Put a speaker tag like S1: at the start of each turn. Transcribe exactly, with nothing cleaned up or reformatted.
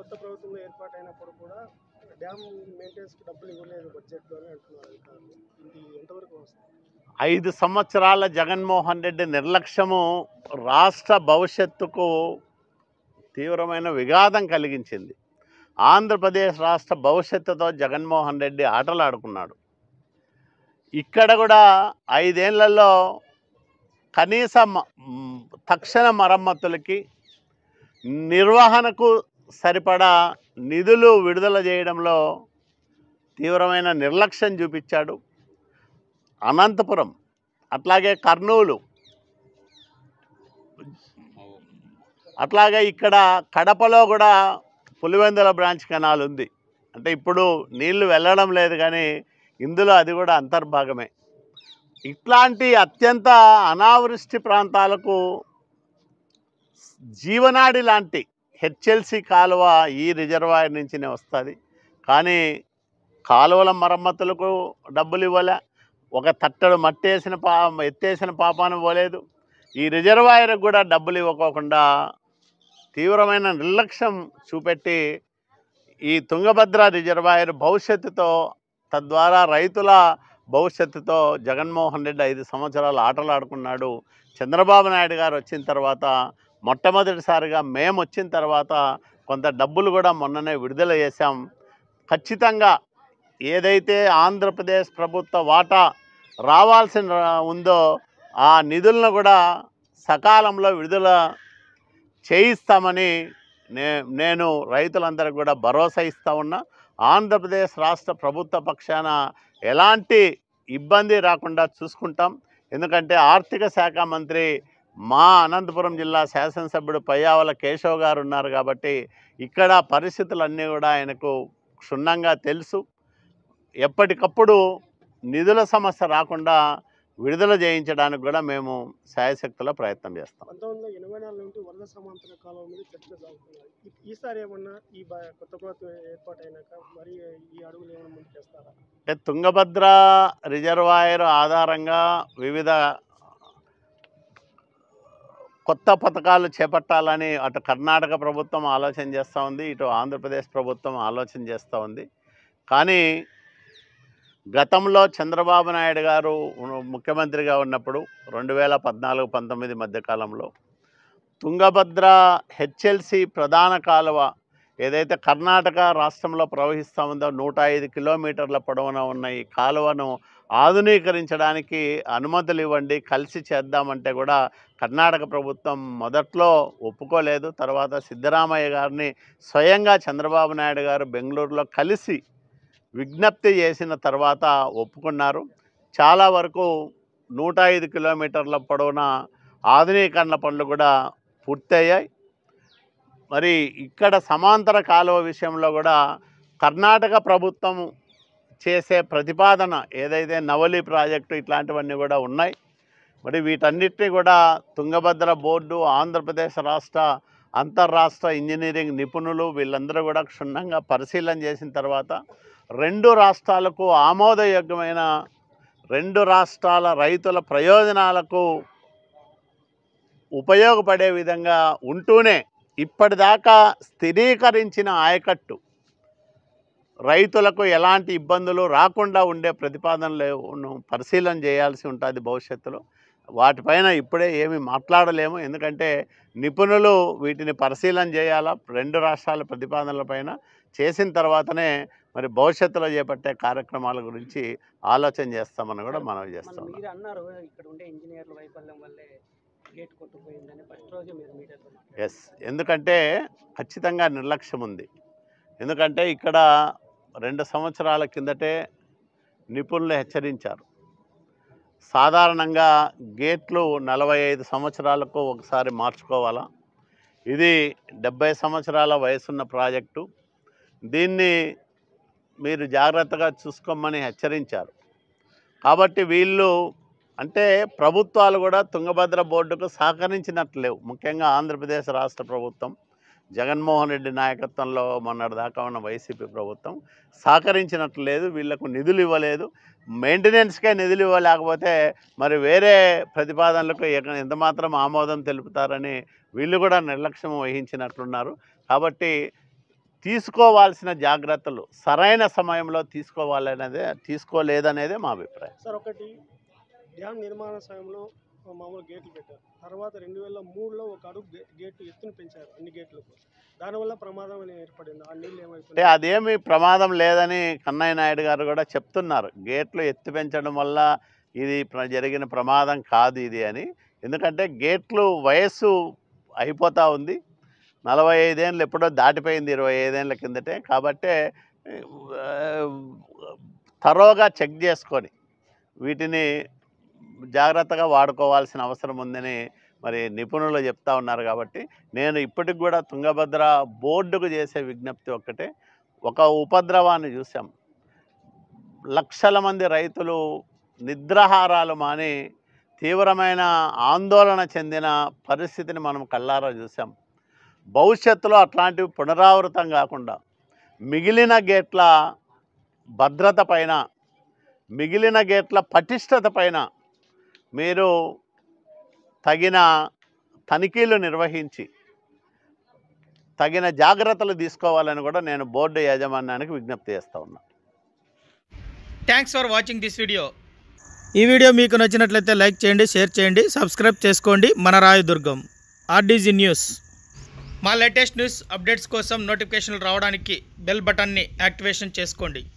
S1: కొత్త ప్రభుత్వం ఏర్పాటైనప్పుడు కూడా డ్యామ్ మెయింటెనెన్స్కి డబ్బులు ఇవ్వలేదు బడ్జెట్లో అని అంటున్నారు అధికారులు. ఇది ఎంతవరకు వస్తుంది?
S2: ఐదు సంవత్సరాల జగన్మోహన్ రెడ్డి నిర్లక్ష్యము రాష్ట్ర భవిష్యత్తుకు తీవ్రమైన విఘాతం కలిగించింది. ఆంధ్రప్రదేశ్ రాష్ట్ర భవిష్యత్తుతో జగన్మోహన్ రెడ్డి ఆటలాడుకున్నాడు. ఇక్కడ కూడా ఐదేళ్లలో కనీస తక్షణ మరమ్మతులకి నిర్వహణకు సరిపడా నిధులు విడుదల చేయడంలో తీవ్రమైన నిర్లక్ష్యం చూపించాడు. అనంతపురం అట్లాగే కర్నూలు అట్లాగే ఇక్కడ కడపలో కూడా పులివెందుల బ్రాంచ్ కెనాల్ ఉంది. అంటే ఇప్పుడు నీళ్లు వెళ్ళడం లేదు కానీ ఇందులో అది కూడా అంతర్భాగమే. ఇట్లాంటి అత్యంత అనావృష్టి ప్రాంతాలకు జీవనాడి లాంటి హెచ్ఎల్సి కాలువ ఈ రిజర్వాయర్ నుంచినే వస్తుంది. కానీ కాలువల మరమ్మతులకు డబ్బులు ఇవ్వలే, ఒక తట్టడు మట్టి వేసిన పా ఎత్తేసిన పాపాను పోలేదు. ఈ రిజర్వాయర్కి కూడా డబ్బులు ఇవ్వకోకుండా తీవ్రమైన నిర్లక్ష్యం చూపెట్టి ఈ తుంగభద్ర రిజర్వాయర్ భవిష్యత్తుతో తద్వారా రైతుల భవిష్యత్తుతో జగన్మోహన్ రెడ్డి ఐదు సంవత్సరాలు ఆటలు ఆడుకున్నాడు. చంద్రబాబు నాయుడు గారు వచ్చిన తర్వాత మొట్టమొదటిసారిగా మేము వచ్చిన తర్వాత కొంత డబ్బులు కూడా మొన్ననే విడుదల చేశాం. ఖచ్చితంగా ఏదైతే ఆంధ్రప్రదేశ్ ప్రభుత్వ వాటా రావాల్సిన ఉందో ఆ నిధులను కూడా సకాలంలో విడుదల చేయిస్తామని నే నేను రైతులందరికీ కూడా భరోసా ఇస్తా ఉన్నా. ఆంధ్రప్రదేశ్ రాష్ట్ర ప్రభుత్వ పక్షాన ఎలాంటి ఇబ్బంది రాకుండా చూసుకుంటాం. ఎందుకంటే ఆర్థిక శాఖ మంత్రి మా అనంతపురం జిల్లా శాసనసభ్యుడు పయ్యావుల కేశవ్ గారు ఉన్నారు కాబట్టి ఇక్కడ పరిస్థితులన్నీ కూడా ఆయనకు క్షుణ్ణంగా తెలుసు. ఎప్పటికప్పుడు నిధుల సమస్య రాకుండా విడుదల చేయించడానికి కూడా మేము శాయశక్తుల ప్రయత్నం చేస్తాం.
S1: పంతొమ్మిది వందల ఎనభై నాలుగు నుండి వరద సమాంతర కాలం మీద చర్చలు సాగుతున్నాయి. ఈసారి ఏమన్నా ఈ కొత్త ప్రభుత్వం ఏర్పాటైనాక మరి ఈ అడుగులు ఏమైనా ముందుకు చేస్తారా?
S2: అంటే తుంగభద్ర రిజర్వాయర్ ఆధారంగా వివిధ కొత్త పథకాలు చేపట్టాలని అటు కర్ణాటక ప్రభుత్వం ఆలోచన చేస్తూ ఉంది, ఇటు ఆంధ్రప్రదేశ్ ప్రభుత్వం ఆలోచన చేస్తూ ఉంది. కానీ గతంలో చంద్రబాబు నాయుడు గారు ముఖ్యమంత్రిగా ఉన్నప్పుడు రెండు వేల పద్నాలుగు పంతొమ్మిది మధ్యకాలంలో తుంగభద్ర హెచ్ఎల్సి ప్రధాన కాలువ ఏదైతే కర్ణాటక రాష్ట్రంలో ప్రవహిస్తూ ఉందో నూట ఐదు కిలోమీటర్ల పొడవున ఉన్న ఈ కాలువను ఆధునీకరించడానికి అనుమతులు ఇవ్వండి, కలిసి చేద్దామంటే కూడా కర్ణాటక ప్రభుత్వం మొదట్లో ఒప్పుకోలేదు. తర్వాత సిద్ధరామయ్య గారిని స్వయంగా చంద్రబాబు నాయుడు గారు బెంగళూరులో కలిసి విజ్ఞప్తి చేసిన తర్వాత ఒప్పుకున్నారు. చాలా వరకు నూట ఐదు కిలోమీటర్ల పొడవున ఆధునీకరణ పనులు కూడా పూర్తయ్యాయి. మరి ఇక్కడ సమాంతర కాలువ విషయంలో కూడా కర్ణాటక ప్రభుత్వం చేసే ప్రతిపాదన ఏదైతే నవలి ప్రాజెక్టు ఇట్లాంటివన్నీ కూడా ఉన్నాయి. మరి వీటన్నిటిని కూడా తుంగభద్ర బోర్డు, ఆంధ్రప్రదేశ్ రాష్ట్ర అంతర్రాష్ట్ర ఇంజనీరింగ్ నిపుణులు వీళ్ళందరూ కూడా క్షుణ్ణంగా పరిశీలన చేసిన తర్వాత రెండు రాష్ట్రాలకు ఆమోదయోగ్యమైన, రెండు రాష్ట్రాల రైతుల ప్రయోజనాలకు ఉపయోగపడే విధంగా ఉంటూనే ఇప్పటిదాకా స్థిరీకరించిన ఆయకట్టు రైతులకు ఎలాంటి ఇబ్బందులు రాకుండా ఉండే ప్రతిపాదనలను పరిశీలన చేయాల్సి ఉంటుంది భవిష్యత్తులో. వాటిపైన ఇప్పుడే ఏమి మాట్లాడలేము, ఎందుకంటే నిపుణులు వీటిని పరిశీలన చేయాలా. రెండు రాష్ట్రాల ప్రతిపాదనలపైన చేసిన తర్వాతనే మరి భవిష్యత్తులో చేపట్టే కార్యక్రమాల గురించి ఆలోచన చేస్తామని కూడా మనం చేస్తాం.
S1: మీరు అన్నారు ఇక్కడ ఉండే ఇంజనీర్ల వైఫల్యం వల్లే గేట్ కొట్టుకుపోయిందని ఫస్ట్ రోజు మీరు మీడియాతో.
S2: ఎస్, ఎందుకంటే ఖచ్చితంగా నిర్లక్ష్యం ఉంది. ఎందుకంటే ఇక్కడ రెండు సంవత్సరాల కిందటే నిపుణులు హెచ్చరించారు. సాధారణంగా గేట్లు నలభై ఐదు సంవత్సరాలకు ఒకసారి మార్చుకోవాలా. ఇది డెబ్బై సంవత్సరాల వయసున్న ప్రాజెక్టు. దీన్ని మీరు జాగ్రత్తగా చూసుకోమని హెచ్చరించారు. కాబట్టి వీళ్ళు అంటే ప్రభుత్వాలు కూడా తుంగభద్ర బోర్డుకు సహకరించినట్లు లేవు. ముఖ్యంగా ఆంధ్రప్రదేశ్ రాష్ట్ర ప్రభుత్వం జగన్మోహన్ రెడ్డి నాయకత్వంలో మొన్నటిదాకా ఉన్న వైసీపీ ప్రభుత్వం సహకరించినట్లు లేదు. వీళ్లకు నిధులు ఇవ్వలేదు. మెయింటెనెన్స్కే నిధులు ఇవ్వలేకపోతే మరి వేరే ప్రతిపాదనలకు ఎంతమాత్రం ఆమోదం తెలుపుతారని వీళ్ళు కూడా నిర్లక్ష్యం వహించినట్లున్నారు. కాబట్టి తీసుకోవాల్సిన జాగ్రత్తలు సరైన సమయంలో తీసుకోవాలనేదే తీసుకోలేదనేదే మా అభిప్రాయం.
S1: సార్ ఒకటి డ్యామ్ నిర్మాణ సమయంలో మామూలు గేట్లు పెట్టారు, తర్వాత రెండు వేల మూడులో ఒక అడుగు గేట్లు ఎత్తును పెంచారు అన్ని గేట్లకు, దానివల్ల ప్రమాదం అనేది ఏర్పడింది. ఆ నీళ్ళు
S2: అంటే
S1: ఏమైపోయింది?
S2: అదేమి ప్రమాదం లేదని కన్నయ్య నాయుడు గారు కూడా చెప్తున్నారు. గేట్లు ఎత్తి పెంచడం వల్ల ఇది ప్ర- జరిగిన ప్రమాదం కాదు ఇది అని. ఎందుకంటే గేట్లు వయస్సు అయిపోతూ ఉంది, నలభై ఐదేళ్ళు ఎప్పుడో దాటిపోయింది ఇరవై ఐదేళ్ళ కిందటే. కాబట్టే ఆ, తరోగా చెక్ చేసుకొని వీటిని జాగ్రత్తగా వాడుకోవాల్సిన అవసరం ఉందని మరి నిపుణులు చెప్తా ఉన్నారు. కాబట్టి నేను ఇప్పటికి కూడా తుంగభద్ర బోర్డుకు చేసే విజ్ఞప్తి ఒక్కటే, ఒక ఉపద్రవాన్ని చూసాం. లక్షల మంది రైతులు నిద్రాహారాలు మాని తీవ్రమైన ఆందోళన చెందిన పరిస్థితిని మనం కళ్ళారా చూసాం. భవిష్యత్తులో అట్లాంటివి పునరావృతం కాకుండా మిగిలిన గేట్ల భద్రత పైన, మిగిలిన గేట్ల పటిష్టత పైన మీరు తగిన తనిఖీలు నిర్వహించి తగిన జాగ్రత్తలు తీసుకోవాలని కూడా నేను బోర్డు యాజమాన్యానికి విజ్ఞప్తి చేస్తూ ఉన్నాను.
S3: Thanks for watching this video. ఈ వీడియో మీకు నచ్చినట్లయితే లైక్ చేయండి, షేర్ చేయండి, సబ్స్క్రైబ్ చేసుకోండి. మన రాయదుర్గం ఆర్డీజీ న్యూస్. మా లేటెస్ట్ న్యూస్ అప్డేట్స్ కోసం నోటిఫికేషన్లు రావడానికి బెల్ బటన్ని యాక్టివేషన్ చేసుకోండి.